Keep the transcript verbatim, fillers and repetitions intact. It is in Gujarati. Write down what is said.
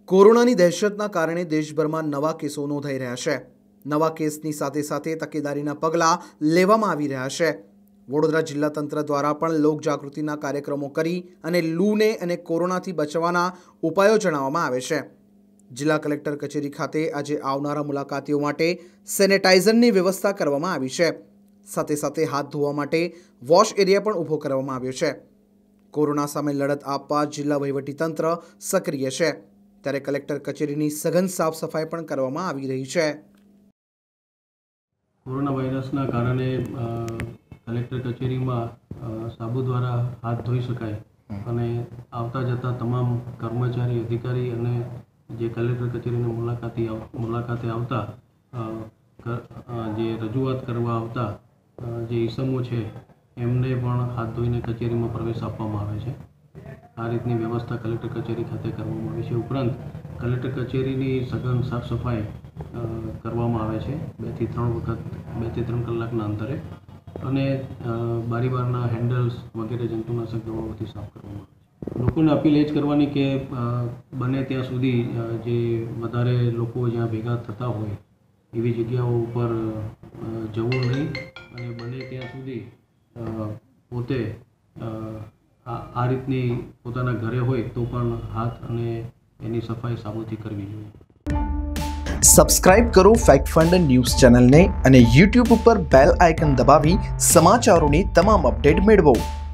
કોરોનાની દહેશતના કારણે દેશભરમાં નવા કેસો નોંધાઈ રહ્યા છે। નવા કેસની સાથે સાથે તકેદારીના પગલાં લેવામાં આવી રહ્યા છે। વડોદરા જિલ્લા તંત્ર દ્વારા પણ લોક જાગૃતિના કાર્યક્રમો કરી અને લૂને અને કોરોનાથી બચવાના ઉપાયો જણાવવામાં આવે છે। જિલ્લા કલેક્ટર કચેરી ખાતે આજે આવનારા મુલાકાતીઓ માટે સેનેટાઇઝરની વ્યવસ્થા કરવામાં આવી છે। સાથે સાથે હાથ ધોવા માટે વોશ એરિયા પણ ઊભો કરવામાં આવ્યો છે। કોરોના સામે લડત આપવા જિલ્લા વહીવટીતંત્ર સક્રિય છે, ત્યારે કલેક્ટર કચેરીની સઘન સાફ સફાઈ પણ કરવામાં આવી રહી છે। કોરોના વાયરસના કારણે કલેક્ટર કચેરીમાં સાબુ દ્વારા હાથ ધોઈ શકાય અને આવતા જતા તમામ કર્મચારી, અધિકારી અને જે કલેક્ટર કચેરીની મુલાકાતી મુલાકાતે આવતા જે રજૂઆત કરવા આવતા જે ઈસમો છે એમને પણ હાથ ધોઈને કચેરીમાં પ્રવેશ આપવામાં આવે છે। આ રીતની વ્યવસ્થા કલેક્ટર કચેરી ખાતે કરવામાં આવી છે। ઉપરાંત કલેક્ટર કચેરીની સઘન સાફ સફાઈ કરવામાં આવે છે બેથી ત્રણ વખત બેથી ત્રણ કલાકના અંતરે, અને બારી બારના હેન્ડલ્સ વગેરે જંતુનાશક દવાઓથી સાફ કરવામાં આવે છે। લોકોને અપીલ એ જ કરવાની કે બને ત્યાં સુધી જે વધારે લોકો જ્યાં ભેગા થતા હોય એવી જગ્યાઓ ઉપર જવું નહીં, અને બને ત્યાં સુધી પોતે આ રીતની પોતાના ઘરે હોય તો પણ હાથ અને એની સફાઈ સાબુથી કરવી જોઈએ। સબસ્ક્રાઇબ કરો ફેક્ટ ફંડ ન્યૂઝ ચેનલને અને યુટ્યુબ ઉપર બેલ આઇકન દબાવી સમાચારોની તમામ અપડેટ મેળવો।